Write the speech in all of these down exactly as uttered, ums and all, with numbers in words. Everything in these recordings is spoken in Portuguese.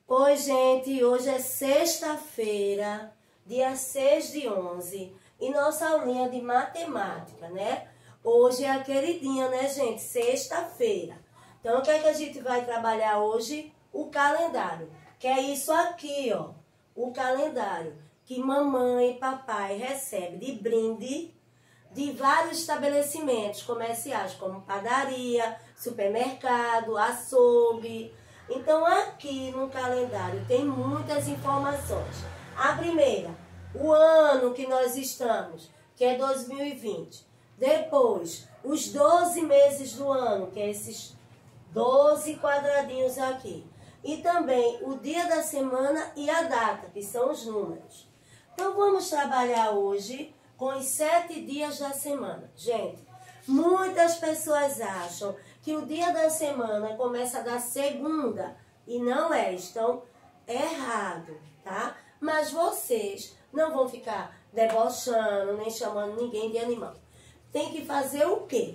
Oi, gente, hoje é sexta-feira, dia seis de onze, e nossa aulinha de matemática, né? Hoje é a queridinha, né, gente? Sexta-feira. Então, o que é que a gente vai trabalhar hoje? O calendário, que é isso aqui, ó, o calendário que mamãe e papai recebem de brinde de vários estabelecimentos comerciais, como padaria, supermercado, açougue. Então, aqui no calendário tem muitas informações. A primeira, o ano que nós estamos, que é dois mil e vinte. Depois, os doze meses do ano, que é esses doze quadradinhos aqui. E também o dia da semana e a data, que são os números. Então, vamos trabalhar hoje com os sete dias da semana. Gente, muitas pessoas acham que o dia da semana começa da segunda, e não é, estão errado, tá? Mas vocês não vão ficar debochando, nem chamando ninguém de animal. Tem que fazer o quê?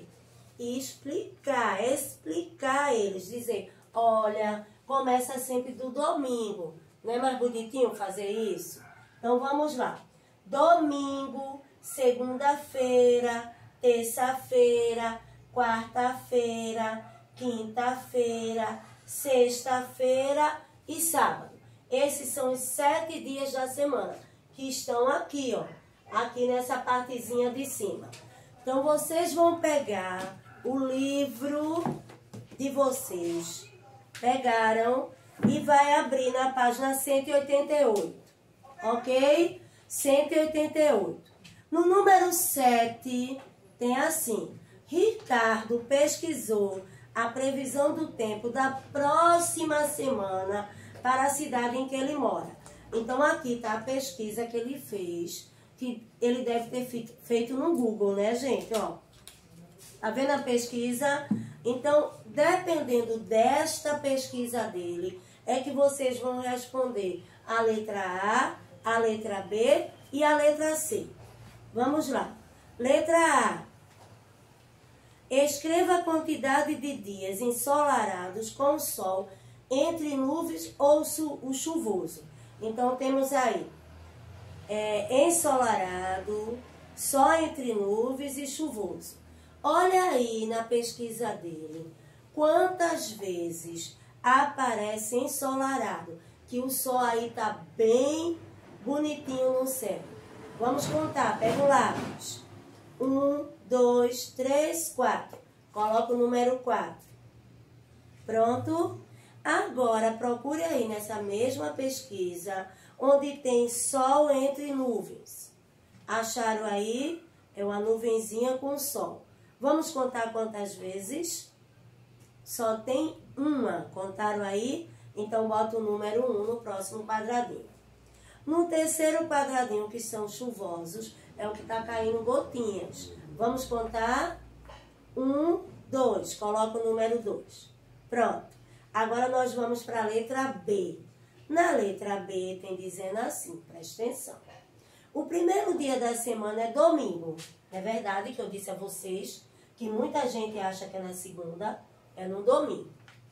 Explicar, explicar a eles, dizer, olha, começa sempre do domingo. Não é mais bonitinho fazer isso? Então vamos lá. Domingo, segunda-feira, terça-feira, quarta-feira, quinta-feira, sexta-feira e sábado. Esses são os sete dias da semana que estão aqui, ó, aqui nessa partezinha de cima. Então, vocês vão pegar o livro de vocês, pegaram e vai abrir na página cento e oitenta e oito, ok? cento e oitenta e oito. No número sete, tem assim: Ricardo pesquisou a previsão do tempo da próxima semana para a cidade em que ele mora. Então, aqui está a pesquisa que ele fez, que ele deve ter feito no Google, né, gente? Ó, tá vendo a pesquisa? Então, dependendo desta pesquisa dele, é que vocês vão responder a letra A, a letra B e a letra C. Vamos lá. Letra A. Escreva a quantidade de dias ensolarados com o sol entre nuvens ou o chuvoso. Então, temos aí é, ensolarado, só entre nuvens e chuvoso. Olha aí na pesquisa dele, quantas vezes aparece ensolarado, que o sol aí tá bem bonitinho no céu. Vamos contar, pega o lápis. Um, dois, três, quatro. Coloca o número quatro. Pronto? Agora, procure aí nessa mesma pesquisa, onde tem sol entre nuvens. Acharam aí? É uma nuvenzinha com sol. Vamos contar quantas vezes? Só tem uma. Contaram aí? Então, bota o número um no próximo quadradinho. No terceiro quadradinho, que são chuvosos, é o que está caindo gotinhas. Vamos contar? Um, dois. Coloca o número dois. Pronto. Agora nós vamos para a letra B. Na letra B tem dizendo assim, presta atenção. O primeiro dia da semana é domingo. É verdade que eu disse a vocês que muita gente acha que é na segunda, é no domingo.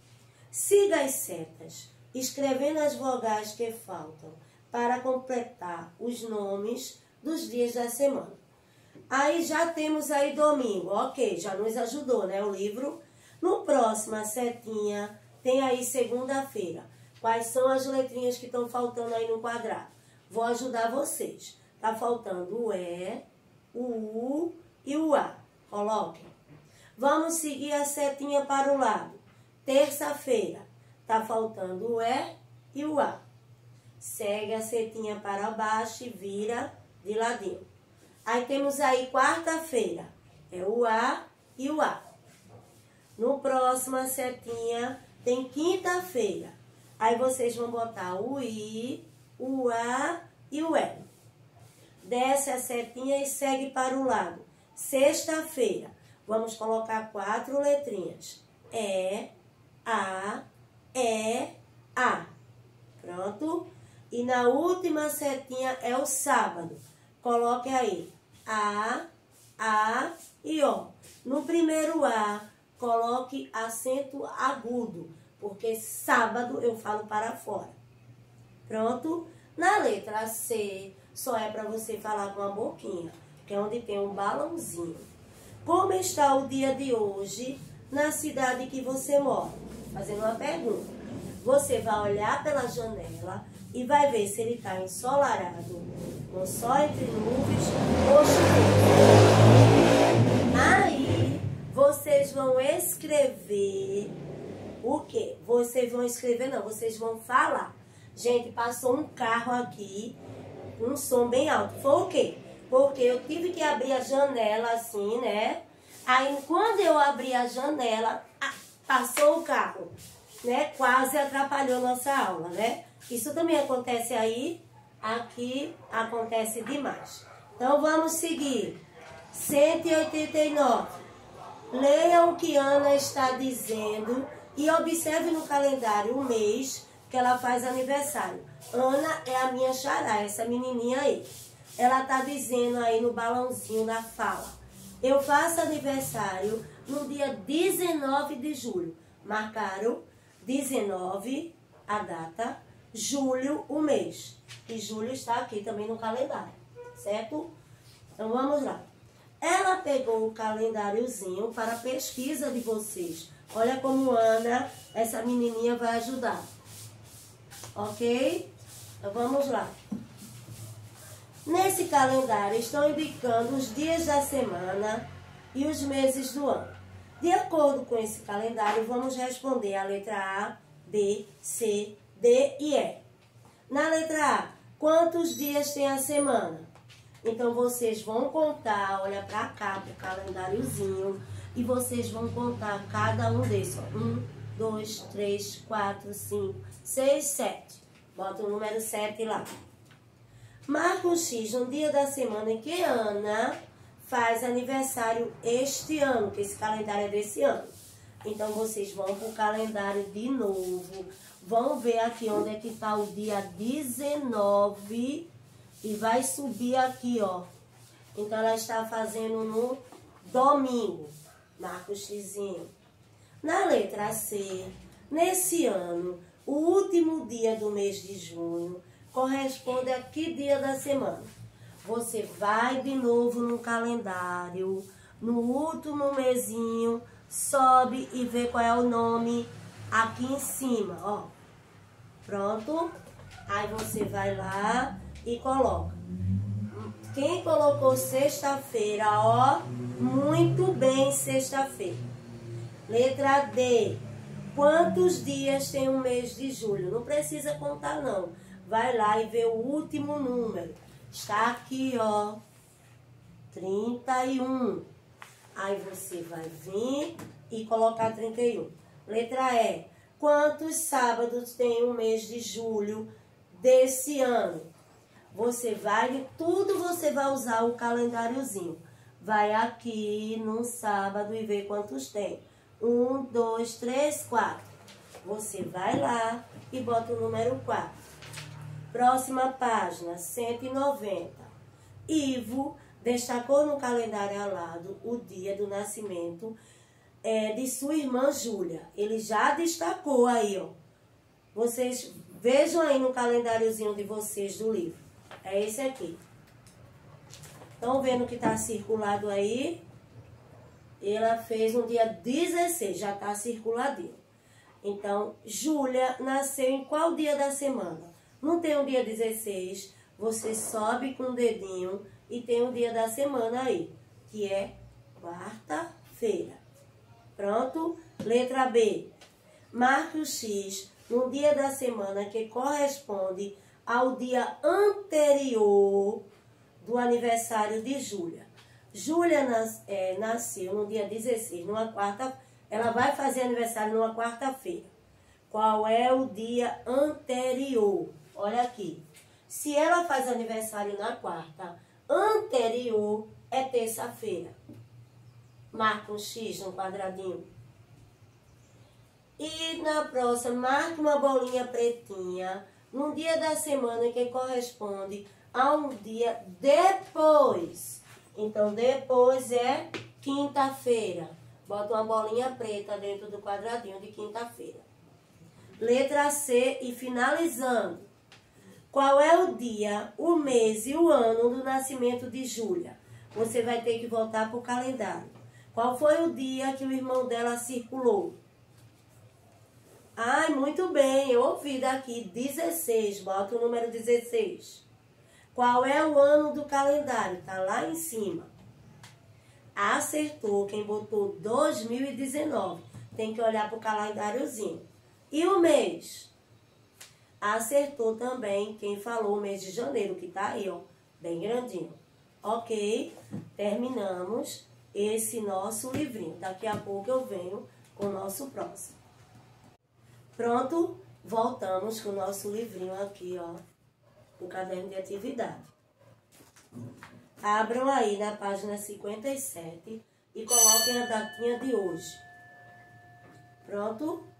Siga as setas, escrevendo as vogais que faltam para completar os nomes dos dias da semana. Aí já temos aí domingo, ok, já nos ajudou, né, o livro. No próximo, a setinha, tem aí segunda-feira. Quais são as letrinhas que estão faltando aí no quadrado? Vou ajudar vocês. Tá faltando o E, o U e o A. Coloquem. Vamos seguir a setinha para o lado. Terça-feira, tá faltando o E e o A. Segue a setinha para baixo e vira de ladinho. Aí temos aí quarta-feira, é o A e o A. No próximo, a setinha tem quinta-feira. Aí vocês vão botar o I, o A e o E. Desce a setinha e segue para o lado. Sexta-feira, vamos colocar quatro letrinhas. E, A, E, A. Pronto? E na última setinha é o sábado. Coloque aí A, A e O. No primeiro A, coloque acento agudo, porque sábado eu falo para fora. Pronto? Na letra C, só é para você falar com a boquinha, que é onde tem um balãozinho. Como está o dia de hoje na cidade que você mora? Fazendo uma pergunta. Você vai olhar pela janela e vai ver se ele está ensolarado, com sol entre nuvens ou chuvoso. Aí, vocês vão escrever o quê? Vocês vão escrever, não, vocês vão falar. Gente, passou um carro aqui, um som bem alto. Foi o quê? Porque eu tive que abrir a janela assim, né? Aí, quando eu abri a janela, passou o carro, né? Quase atrapalhou nossa aula, né? Isso também acontece aí, aqui acontece demais. Então, vamos seguir. cento e oitenta e nove. Leia o que Ana está dizendo e observe no calendário o mês que ela faz aniversário. Ana é a minha xará, essa menininha aí. Ela está dizendo aí no balãozinho da fala. Eu faço aniversário no dia dezenove de julho. Marcaram dezenove, a data, julho, o mês. E julho está aqui também no calendário, certo? Então vamos lá. Ela pegou o calendáriozinho para a pesquisa de vocês. Olha como Ana, essa menininha, vai ajudar. Ok? Então vamos lá. Nesse calendário estão indicando os dias da semana e os meses do ano. De acordo com esse calendário, vamos responder a letra A, B, C, D e E. Na letra A, quantos dias tem a semana? Então, vocês vão contar, olha pra cá, pro calendáriozinho, e vocês vão contar cada um desses. Ó. Um, dois, três, quatro, cinco, seis, sete. Bota o número sete lá. Marca um X no dia da semana em que Ana faz aniversário este ano, que esse calendário é desse ano. Então, vocês vão pro calendário de novo. Vão ver aqui onde é que está o dia dezenove e vai subir aqui, ó. Então, ela está fazendo no domingo. Marca o xizinho. Na letra C, nesse ano, o último dia do mês de junho corresponde a que dia da semana? Você vai de novo no calendário, no último mesinho, sobe e vê qual é o nome aqui em cima, ó. Pronto? Aí você vai lá e coloca. Quem colocou sexta-feira, ó, muito bem, sexta-feira. Letra D. Quantos dias tem o mês de julho? Não precisa contar, não. Vai lá e vê o último número. Está aqui, ó, trinta e um. Aí você vai vir e colocar trinta e um. Letra E. Quantos sábados tem o mês de julho desse ano? Você vai, tudo você vai usar o calendáriozinho. Vai aqui no sábado e vê quantos tem. Um, dois, três, quatro. Você vai lá e bota o número quatro. Próxima página, cento e noventa. Ivo destacou no calendário ao lado o dia do nascimento é, de sua irmã Júlia. Ele já destacou aí, ó. Vocês vejam aí no calendáriozinho de vocês do livro. É esse aqui. Estão vendo que está circulado aí? Ela fez no dia dezesseis, já está circuladinho. Então, Júlia nasceu em qual dia da semana? Não tem o dia dezesseis, você sobe com o dedinho e tem o dia da semana aí, que é quarta-feira. Pronto? Letra B. Marque o X no dia da semana que corresponde ao dia anterior do aniversário de Júlia. Júlia nas, é, nasceu no dia dezesseis, numa quarta, ela vai fazer aniversário numa quarta-feira. Qual é o dia anterior? Olha aqui. Se ela faz aniversário na quarta, anterior é terça-feira. Marca um X no quadradinho. E na próxima, marque uma bolinha pretinha no dia da semana que corresponde a um dia depois. Então, depois é quinta-feira. Bota uma bolinha preta dentro do quadradinho de quinta-feira. Letra C e finalizando. Qual é o dia, o mês e o ano do nascimento de Júlia? Você vai ter que voltar para o calendário. Qual foi o dia que o irmão dela circulou? Ai, muito bem, eu ouvi daqui, dezesseis, bota o número dezesseis. Qual é o ano do calendário? Tá lá em cima. Acertou quem botou dois mil e dezenove. Tem que olhar para o calendáriozinho. E o mês? Acertou também quem falou o mês de janeiro, que tá aí, ó, bem grandinho. Ok? Terminamos esse nosso livrinho. Daqui a pouco eu venho com o nosso próximo. Pronto? Voltamos com o nosso livrinho aqui, ó, o caderno de atividade. Abram aí na página cinquenta e sete e coloquem a datinha de hoje. Pronto?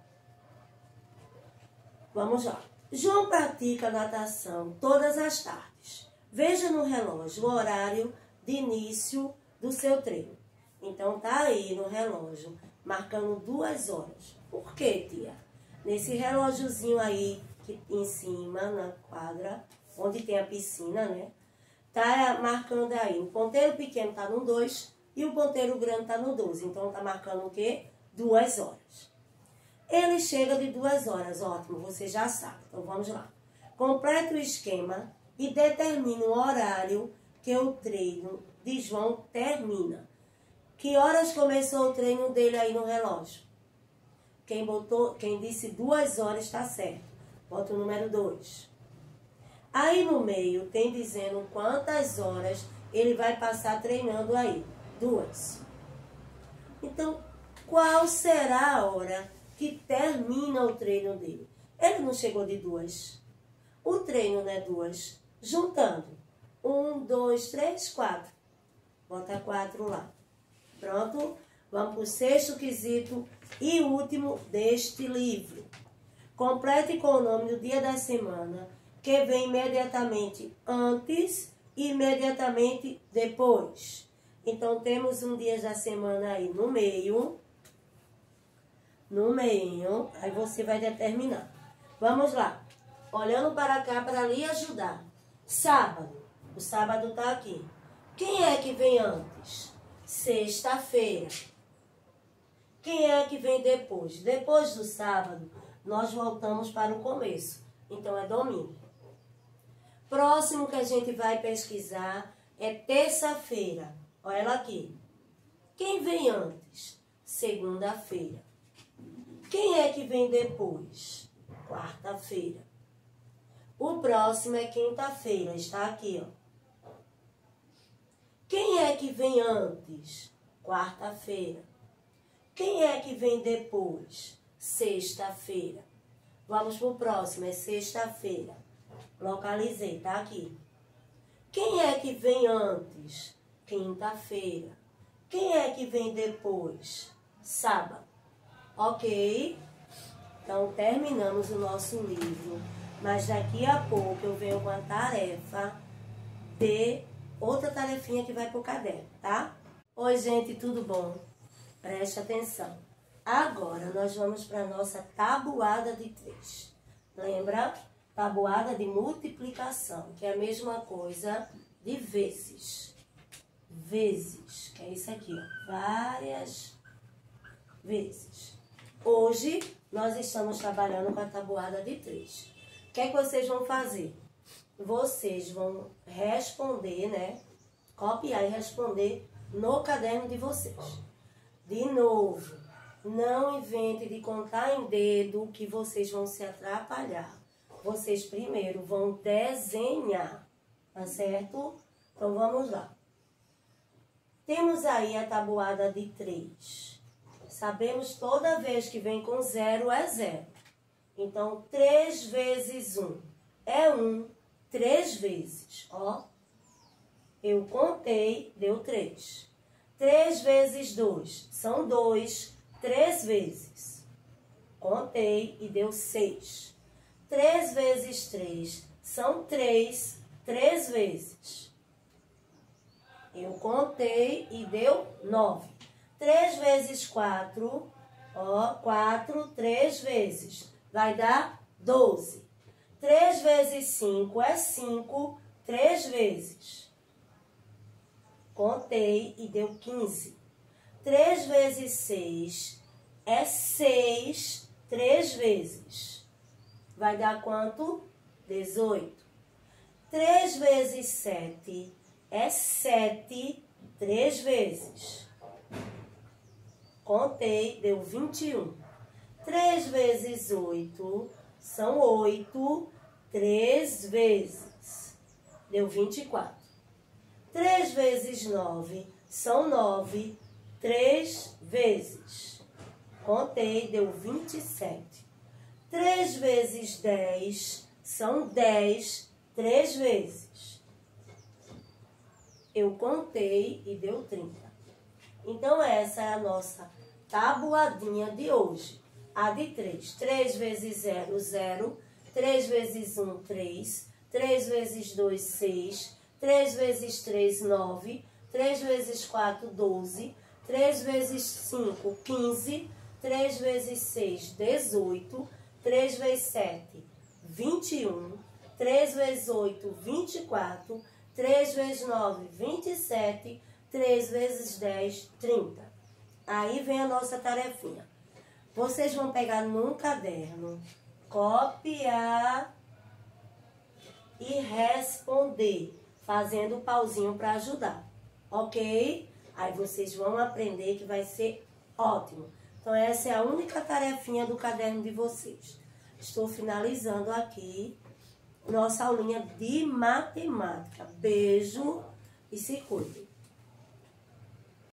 Vamos lá. João pratica natação todas as tardes. Veja no relógio o horário de início do seu treino. Então, tá aí no relógio, marcando duas horas. Por quê, tia? Nesse relógiozinho aí, que em cima, na quadra, onde tem a piscina, né? Tá marcando aí. O ponteiro pequeno tá no dois e o ponteiro grande tá no doze. Então, tá marcando o quê? Duas horas. Ele chega de duas horas. Ótimo, você já sabe. Então, vamos lá. Complete o esquema e determine o horário que o treino de João termina. Que horas começou o treino dele aí no relógio? Quem botou, quem disse duas horas está certo. Bota o número dois. Aí no meio tem dizendo quantas horas ele vai passar treinando aí. Duas. Então, qual será a hora que termina o treino dele? Ele não chegou de duas. O treino não é duas. Juntando. Um, dois, três, quatro. Bota quatro lá. Pronto? Vamos para o sexto quesito e último deste livro. Complete com o nome do dia da semana, que vem imediatamente antes e imediatamente depois. Então, temos um dia da semana aí no meio. No meio. Aí você vai determinar. Vamos lá. Olhando para cá para lhe ajudar. Sábado. O sábado está aqui. Quem é que vem antes? Sexta-feira. Quem é que vem depois? Depois do sábado, nós voltamos para o começo. Então, é domingo. Próximo que a gente vai pesquisar é terça-feira. Olha ela aqui. Quem vem antes? Segunda-feira. Quem é que vem depois? Quarta-feira. O próximo é quinta-feira. Está aqui, ó. Quem é que vem antes? Quarta-feira. Quem é que vem depois? Sexta-feira. Vamos para o próximo, é sexta-feira. Localizei, tá aqui. Quem é que vem antes? Quinta-feira. Quem é que vem depois? Sábado. Ok? Então, terminamos o nosso livro. Mas daqui a pouco eu venho com a tarefa de outra tarefinha que vai para o caderno, tá? Oi, gente, tudo bom? Preste atenção. Agora, nós vamos para a nossa tabuada de três. Lembra? Tabuada de multiplicação, que é a mesma coisa de vezes. Vezes, que é isso aqui, ó. Várias vezes. Hoje, nós estamos trabalhando com a tabuada de três. O que é que vocês vão fazer? Vocês vão responder, né? Copiar e responder no caderno de vocês. De novo, não invente de contar em dedo que vocês vão se atrapalhar. Vocês primeiro vão desenhar, tá certo? Então, vamos lá. Temos aí a tabuada de três. Sabemos toda vez que vem com zero é zero. Então, três vezes um é um, três vezes, ó. Eu contei, deu três. três vezes dois são dois, três vezes. Contei e deu seis. três vezes três são três, três vezes. Eu contei e deu nove. três vezes quatro, ó, quatro, três vezes. Vai dar doze. três vezes cinco é cinco, três vezes. Contei e deu quinze. três vezes seis é seis, três vezes. Vai dar quanto? dezoito. três vezes sete é sete, três vezes. Contei, deu vinte e um. três vezes oito são oito, três vezes. Deu vinte e quatro. três vezes nove são nove, três vezes. Contei, deu vinte e sete. três vezes dez são dez, três vezes. Eu contei e deu trinta. Então, essa é a nossa tabuadinha de hoje. A de três. três vezes zero, zero. três vezes um, três. três vezes dois, seis. três vezes três, nove. três vezes quatro, doze. três vezes cinco, quinze. três vezes seis, dezoito. três vezes sete, vinte e um. três vezes oito, vinte e quatro. três vezes nove, vinte e sete. três vezes dez, trinta. Aí vem a nossa tarefinha. Vocês vão pegar num caderno, copiar e responder, fazendo o pauzinho para ajudar, ok? Aí vocês vão aprender que vai ser ótimo. Então, essa é a única tarefinha do caderno de vocês. Estou finalizando aqui nossa aulinha de matemática. Beijo e se cuidem.